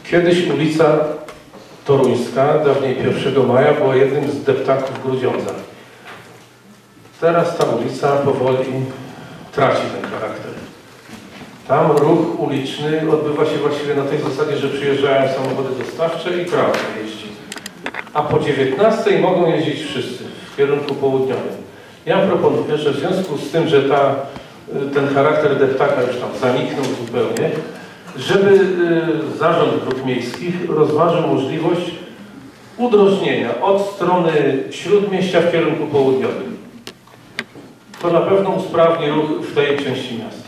Kiedyś ulica Toruńska, dawniej 1 Maja, była jednym z deptaków Grudziądza. Teraz ta ulica powoli traci ten charakter. Tam ruch uliczny odbywa się właściwie na tej zasadzie, że przyjeżdżają samochody dostawcze i tramwaj jeździ. A po 19 mogą jeździć wszyscy w kierunku południowym. Ja proponuję, że w związku z tym, że ten charakter deptaka już tam zaniknął zupełnie, żeby Zarząd Dróg Miejskich rozważył możliwość udrożnienia od strony Śródmieścia w kierunku południowym. To na pewno usprawni ruch w tej części miasta.